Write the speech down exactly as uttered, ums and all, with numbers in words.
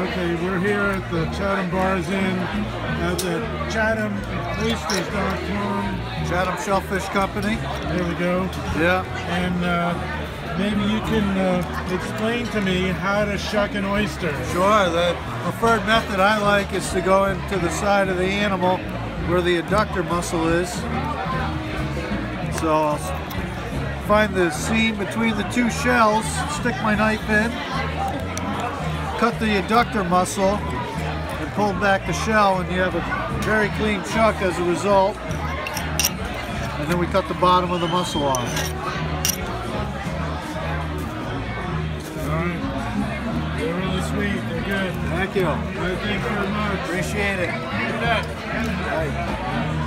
Okay, we're here at the Chatham Bars Inn at the Chatham Oysters dot com. Chatham Shellfish Company. There we go. Yeah. And uh, maybe you can uh, explain to me how to shuck an oyster. Sure. The preferred method I like is to go into the side of the animal where the adductor muscle is. So I'll find the seam between the two shells, stick my knife in, cut the adductor muscle, and pull back the shell, and you have a very clean chuck as a result. And then we cut the bottom of the muscle off. Alright. They're really sweet. They're good. Thank you. Thank you very much. Appreciate it. Good day. Bye.